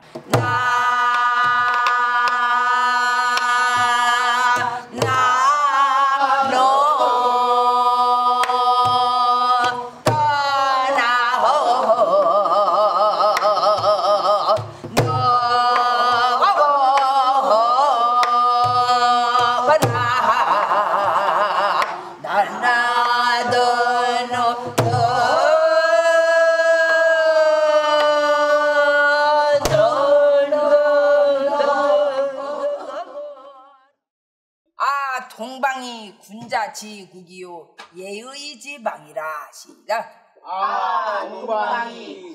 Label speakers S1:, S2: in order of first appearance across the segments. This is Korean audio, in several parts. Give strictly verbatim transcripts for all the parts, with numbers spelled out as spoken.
S1: 동방이 군자지국이요 예의 지방이라. 시작.
S2: 아, 동방이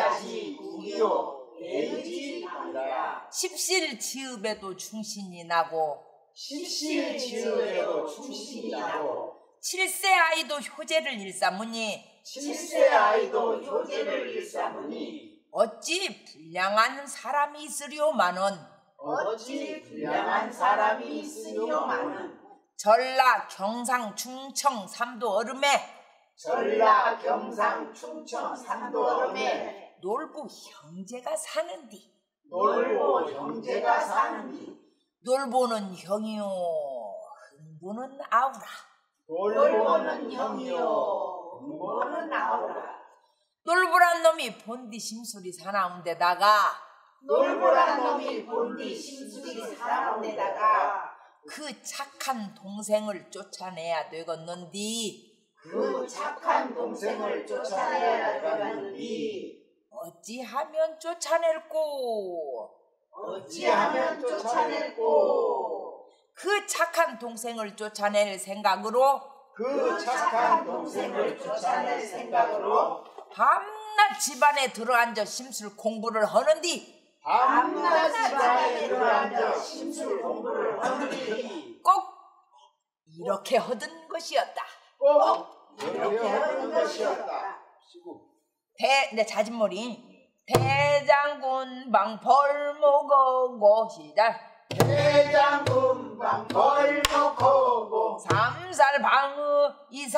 S2: 군자지국이요 예의 지방이라.
S1: 십실지읍에도 충신이 나고
S2: 십실지읍에도 충신이 나고
S1: 칠세 아이도 효제를 일삼으니
S2: 칠세 아이도 효제를 일삼으니
S1: 어찌 불량한 사람이 있으려마는
S2: 어찌 불량한 사람이 있으려마는
S1: 전라 경상 충청 삼도 얼음에
S2: 전라 경상 충청 삼도 얼음에
S1: 놀부 형제가 사는디
S2: 놀부 형제가 사는디
S1: 놀보는 형이요 흥부는 아우라.
S2: 놀보는 형이요 흥부는 아우라.
S1: 놀부란 놈이 본디 심술이 사나운데다가
S2: 놀보란 놈이 본디 심술이 사나운데다가
S1: 그 착한 동생을 쫓아내야 되겠는디
S2: 그 착한 동생을 쫓아내야 되겠는디
S1: 어찌하면 쫓아낼꼬
S2: 어찌하면 쫓아낼꼬
S1: 그 착한 동생을 쫓아낼 생각으로
S2: 그 착한 동생을 쫓아낼 생각으로
S1: 밤낮 집안에 들어앉아 심술 공부를 하는디
S2: 밤낮 집안에 들어앉아 심술 공부를 하는디
S1: 꼭 이렇게 하던 것이었다.
S2: 꼭 이렇게 하는 것이었다.
S1: 대, 내 자진몰이 대장군 방벌목어고 시작.
S2: 대장군방 벌목하고
S1: 삼살 방의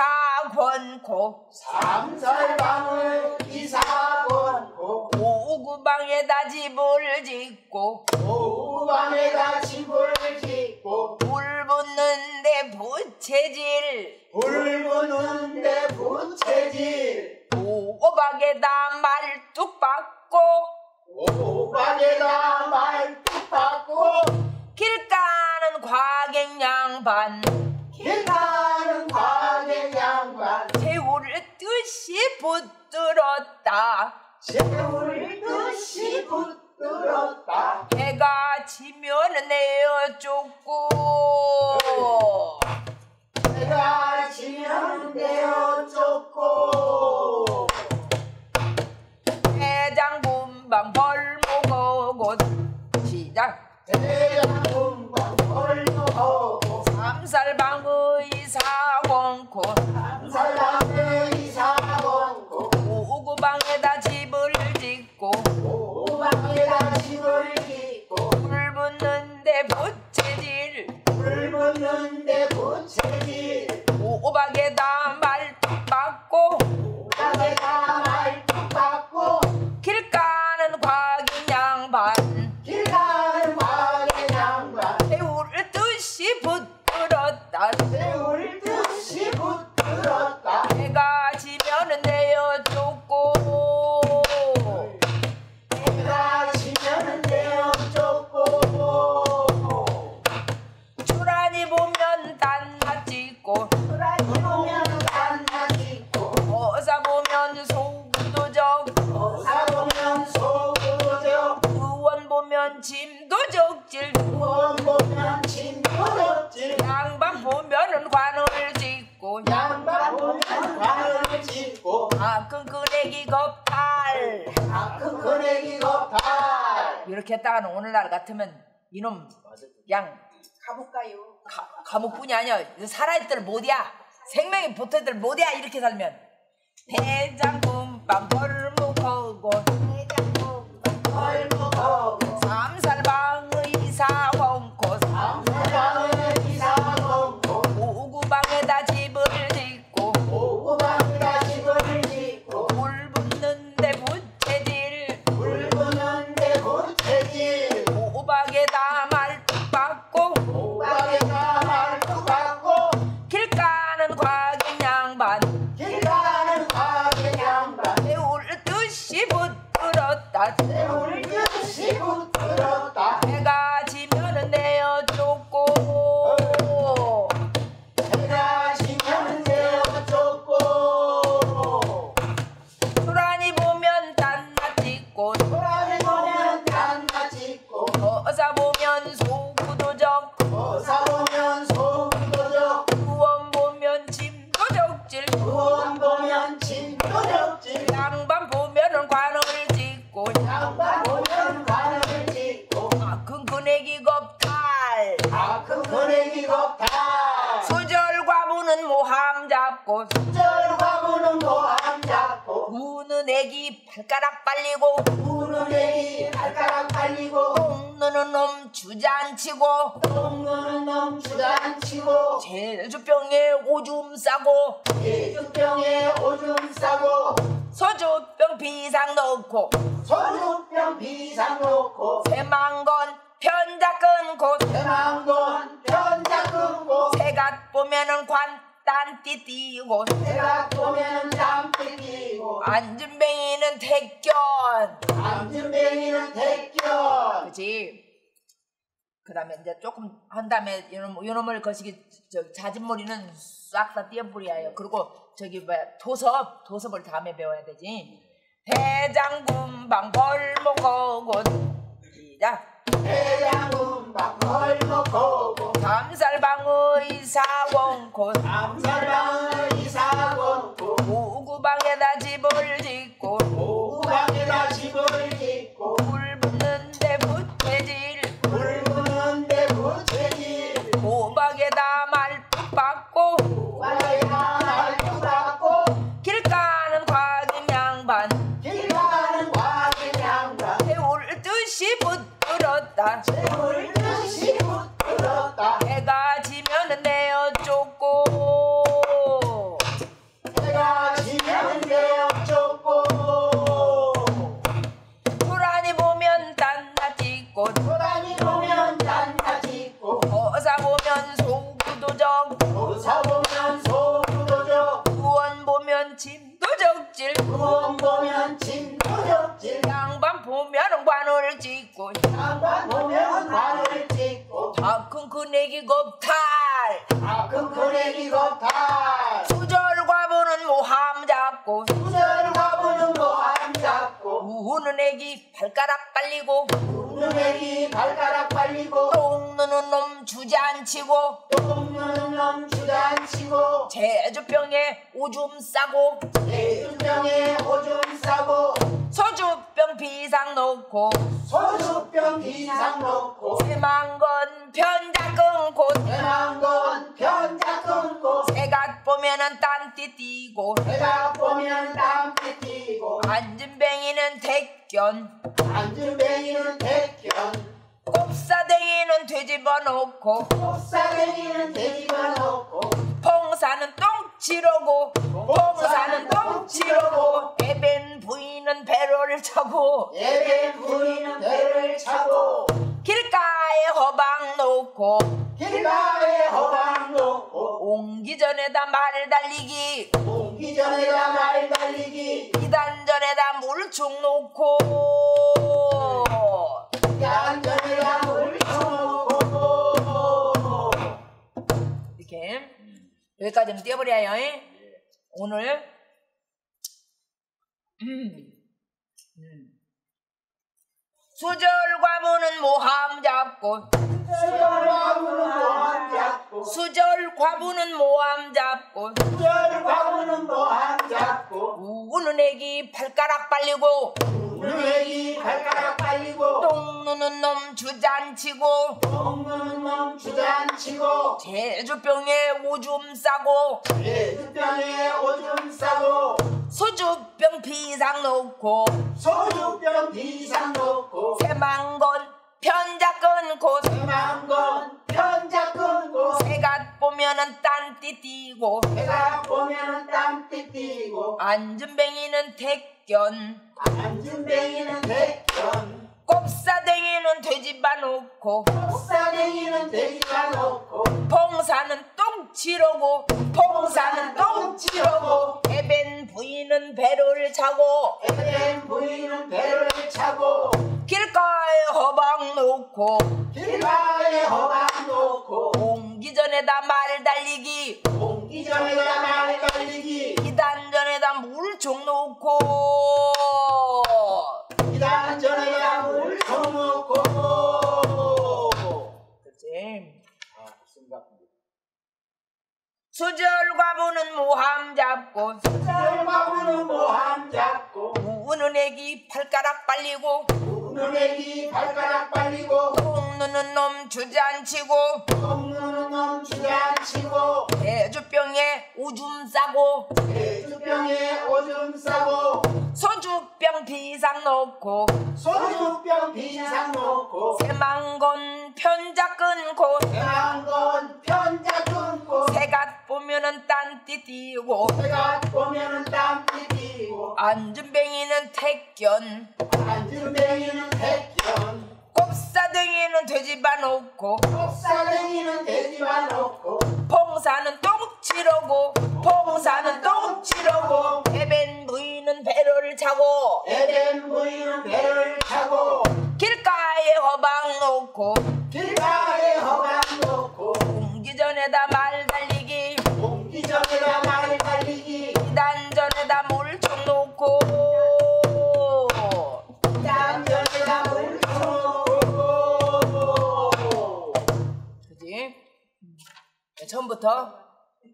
S1: 이사권고
S2: 삼살방을 이사권고
S1: 오구방에다 집을 짓고
S2: 오방에다 집을 짓고
S1: 불 붙는데 부채질
S2: 불 붙는데 부채질
S1: 오박에다 말뚝 박고
S2: 오방에다 말뚝 박고
S1: 길 가는 과객 양반
S2: 길 가는 과객 양반
S1: 새우를 뜻이 붙들었다.
S2: 새우를 뜻이 붙들었다.
S1: 해가 지면 내어 쫓고
S2: 해가 지면 내어 쫓고
S1: 대장군방 벌목어고 시작.
S2: 대장군방 벌목하고
S1: 삼살방의 이사원고
S2: 삼살방의 이사원고
S1: 오구방에다 집을 짓고
S2: 오방에다 집을 짓고
S1: 불 붙는데 부채질
S2: 불 붙는데 부채질
S1: 오박에다 말뚝 박고
S2: 오방에다 말뚝 박고
S1: 길 가는 과객 양반
S2: 길 가는 과객 양반
S1: 새우를 뜻이 붙들었다.
S2: 새우를 뜻이 붙들었다.
S1: 해가 지면은 내어 쫓고
S2: 해가 지면은 내어 쫓고
S1: 주란이 보면 단맛 짓고
S2: 호랑이 보면 단나 짓고
S1: 어사 보면 소구도적
S2: 어사 보면 소구도적
S1: 의원 보면 짐도적질
S2: 의원 보면 진도적질
S1: 양반 보면은 관을 짓고
S2: 양반 보면 관을 짓고
S1: 아큰 끄내기 겁탈
S2: 아큰 거내기 겁탈.
S1: 이렇게 했다가는 오늘날 같으면 이놈 그냥
S2: 가볼까요?
S1: 가, 감옥뿐이 아니야 살아있들 못이야 생명이 붙어있들 못이야 이렇게 살면 대장군 빵벌목하고
S2: 벌목하고
S1: 삼살방의 이사원고
S2: 삼살방의 이사원고
S1: 오구방에다 집을 짓고
S2: 오구방에다 집을 짓고
S1: 불 붙는데 부채질
S2: 불 붙는데 부채질
S1: 붙들었다.
S2: 세월 듯이 붙들었다.
S1: 해가 지면은 내어 쫓고
S2: 해가 지면 내어 쫓고
S1: 소란이 보면 딴나 찍고
S2: 소란이 보면 딴나 찍고
S1: 어사 보면 소구도적
S2: 어사 보면 소구도적
S1: 구원 보면 짐도적질
S2: 구원 보면 진도적질
S1: 양반 보면은 관을 찍고
S2: 양반 보면 관을 찍고
S1: 아, 근근애기 겁탈
S2: 아큰 거래기 겁탈
S1: 수절 과부는 모함 잡고
S2: 절 과부는 모함 잡고
S1: 우는 애기 발가락 빨리고
S2: 우는 애기 발가락 빨리고
S1: 똥누는 놈 주잔치고
S2: 똥누는 놈 주단치고
S1: 제주병에 오줌 싸고
S2: 제주병에 오줌 싸고
S1: 소주병 비상 넣고
S2: 소주병 비상 놓고
S1: 새망건 편자 끊고
S2: 대망건 편자 끊고
S1: 새갓 보면은 관딴띠 띄고
S2: 내가 보면 땀띠 끼고
S1: 안진뱅이는 택견
S2: 안진뱅이는 택견
S1: 그치. 그 다음에 이제 조금 한 다음에 요놈, 요놈을 거시기 저 자진몰이는 싹 다 띄어뿌려요. 그리고 저기 뭐야 도섭 도섭을 다음에 배워야 되지. 대장군방 벌목거고 시작.
S2: 대장군방 벌목거고
S1: 감살방의 사원코
S2: 암살방의 이사원고
S1: 오구방에다 집을 짓고
S2: 오구방에다 집을 짓고
S1: 물 붓는데 부채질
S2: 물 부는데 부채질
S1: 호박에다 말뚝 박고
S2: 와이나 말도 받고
S1: 길 가는 과진 양반
S2: 길 가는 과진 양반
S1: 세울 듯이 붙들었다.
S2: 세월 듯이 붙들었다.
S1: 해가 지면은 내어 쫓고
S2: 해가 지면 내어 쫓고
S1: 소란이 보면 딴나 찍고
S2: 소란이 보면 딴나 짓고
S1: 어사 보면 소구도적
S2: 도사 보면 소구도적
S1: 구원 보면 짐도적질
S2: 구원 보면 진도적질
S1: 양반 보면은 관을 찍고
S2: 양반 보면 관을 찍고
S1: 다큰 큰애기 겁탈
S2: 아큰 거래기 겁탈
S1: 수절 과부는 모함 잡고
S2: 수절 과부는 모함 잡고
S1: 우는 애기 발가락 빨리고
S2: 웃는 애기 발가락 빨리고
S1: 똥 누는 놈 주잔치고
S2: 똥 누는 놈 주단치고
S1: 제주병에 오줌 싸고
S2: 제주병에 오줌 싸고
S1: 소주병 비상 넣고
S2: 소주병 비상 놓고
S1: 새망건 편자 끊고
S2: 대망건 편자 끊고
S1: 새갓 보면은 딴띠 띄고
S2: 해가 보면 땀띠 띠고
S1: 안진뱅이는 택견
S2: 안진뱅이는 택견
S1: 곱사댕이는 뒤집어 놓고
S2: 곱사뱅이는 돼지가 놓고
S1: 봉사는 똥치러고 봉사는 똥치러고 애벤 부인은 배를 차고
S2: 예배 부인은 배를 차고
S1: 길가에 허방 놓고
S2: 길가에 허방 놓고
S1: 옹기 전에다 말 달리기
S2: 오기 전에다 말 달리기
S1: 이단 전에다 물총 놓고
S2: 야간 전에다 물 쳐놓고
S1: 이렇게 여기까지는 띄워버려요. 오늘 음. 음. 수절 과부는 모함 잡고
S2: 수절 과부는 모함 잡고
S1: 수절 과부는 모함 잡고
S2: 수절 과부는 모함 잡고
S1: 우는 애기 발가락 빨리고
S2: 우는 애기 발가락 빨리고
S1: 똥 누는 놈 주잔치고
S2: 똥 누는 놈 주잔치고
S1: 제주병에 오줌 싸고
S2: 제주병에 오줌 싸고
S1: 소주병 비상 놓고
S2: 소주병 비상 놓고
S1: 새망건 편자 끊고
S2: 대망건 편자 끊고
S1: 새갓 보면은 딴띠 띄고
S2: 해가 보면 땀띠 띠고
S1: 안진뱅이는 택견
S2: 안진뱅이는 택견
S1: 곱사댕이는 돼지바 놓고
S2: 곱사댕이는 돼지가 놓고
S1: 봉사는 똥치러고 봉사는 똥치러고 애벤 부인은 배를 차고
S2: 에덴 부인은 배를 차고
S1: 놓고
S2: 길가에 허방 놓고
S1: 옹기 전에다 말 달리기
S2: 옹기 전에다 말 달리기
S1: 이단 전에다 물총 놓고
S2: 이단 전에다 물총 놓고
S1: 그치? 수절과부는 모함 잡고
S2: 수절과부는 모함 잡고
S1: 우는 애기 발가락 빨리고
S2: 우는 애기 발가락 빨리고
S1: 똥 누는 놈 주저앉히고
S2: 똥 누는 놈 주저앉히고
S1: 대주병에 오줌 싸고
S2: 대주병에 오줌 싸고
S1: 소주병 비상 놓고
S2: 소주병 비상 놓고
S1: 새망건 편자 끊고
S2: 대망건 편자 끊고
S1: 새가 보면은 딴띠 띠고
S2: 새가 보면은 땀띠 띠고
S1: 안준뱅이는 택견
S2: 안준뱅이는 택견
S1: 곱사등이는 돼지바 놓고
S2: 곱사등이는 돼지바 놓고
S1: 봉사는 똥치러고 봉사는 똥치러고 에벤 부인은 배를 차고
S2: 에덴 부인은 배를 차고
S1: 길가에 허방 놓고
S2: 길가에 허방 놓고
S1: 옹기 전에다 말 달리기
S2: 옹기 전에다 말 달리기
S1: 이단 전에다 물총 놓고
S2: 이단 전에다 물총 놓고
S1: 그지? 처음부터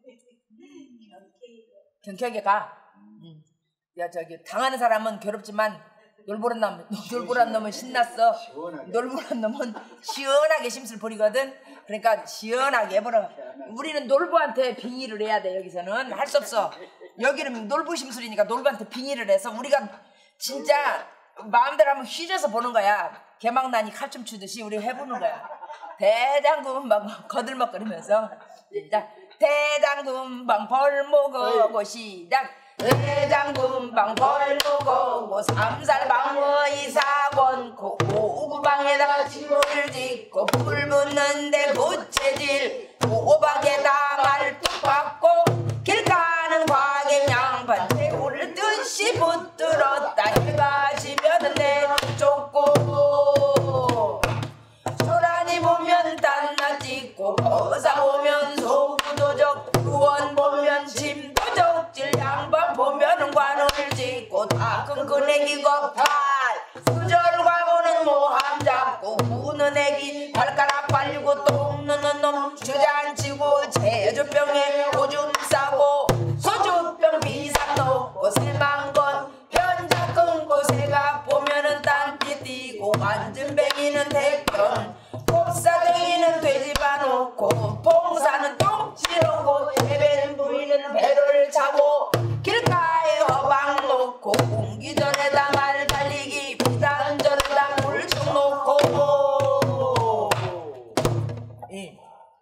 S1: 경쾌하게 가. 응. 야 저기 당하는 사람은 괴롭지만 놀보란 놈, 놀보란 놈은 신났어. 놀보란 놈은 시원하게 심술 부리거든. 그러니까 시원하게 해보라. 우리는 놀보한테 빙의를 해야 돼. 여기서는 할 수 없어. 여기는 놀보 심술이니까 놀보한테 빙의를 해서 우리가 진짜 마음대로 한번 휘저어서 보는 거야. 개막난이 칼춤 추듯이 우리 해보는 거야. 대장군 막 거들먹거리면서 시작. 대장군방 벌목하고 시작. 대장군방 벌목하고 삼살방어 이사원고 오구방에다가 집을 짓고 불 붙는데 부채질 오박에다 말뚝 박고 길 가는 과객 양반 태울 듯이 붙들었다. 해가 지면은 내 쫓고 소란이 보면 딴나 찍고 거사 보면 소부도적 의원 보면 짐도적질 양반 보면은 관을 짓고 다 끈끈애기 겁탈 수절과보는 모함 잡고 우는 애기 발가락 빨리고 똥 누는 놈 주저앉히고 제주병에 오줌 싸고 소주병 비상 놓고 새망건 편자 끊고 새가 보면은 딴띠 띠고 안준뱅이는 대견 곱사등이는 돼지바 놓고 봉사는 똥치르고 에벤 부인은 배를 차고 길가에 허방 놓고 옹기 전에다 말 달리기 비단 전에다 물총 놓고 예.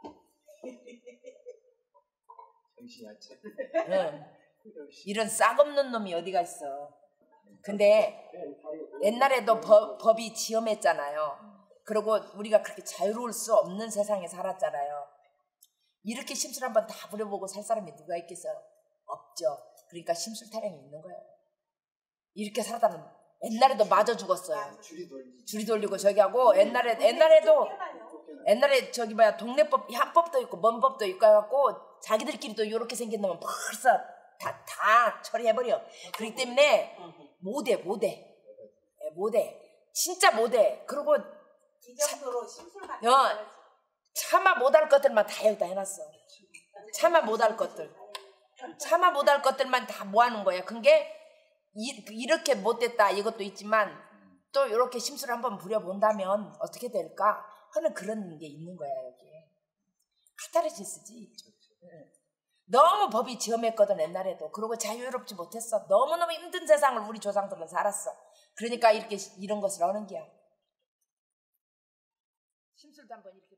S1: 응. 이런 싹없는 놈이 어디가 있어. 근데 옛날에도 법, 법이 지엄했잖아요. 그리고 우리가 그렇게 자유로울 수 없는 세상에 살았잖아요. 이렇게 심술 한번 다 부려보고 살 사람이 누가 있겠어요? 없죠. 그러니까 심술 타령이 있는 거예요. 이렇게 살았다는 옛날에도 맞아 죽었어요. 줄이 돌리고 저기 하고 옛날에 옛날에도 옛날에 저기 뭐야 동네법 향법도 있고 먼법도 있고 해갖고 자기들끼리도 이렇게 생긴 놈은 벌써 다, 다 처리해버려. 그렇기 때문에 못해 못해 못해 진짜 못해. 그리고
S3: 기정도로 심술 같은
S1: 어, 차마 못할 것들만 다 여기다 해놨어. 차마 못할 것들 차마 못할 것들만 다 모아놓은 거야. 그게 이, 이렇게 못됐다 이것도 있지만 또 이렇게 심술을 한번 부려본다면 어떻게 될까 하는 그런 게 있는 거야. 여기에 카타르시스지. 너무 법이 지엄했거든 옛날에도. 그리고 자유롭지 못했어. 너무너무 힘든 세상을 우리 조상들은 살았어. 그러니까 이렇게 이런 것을 하는 게야. 심술도 한번 이렇게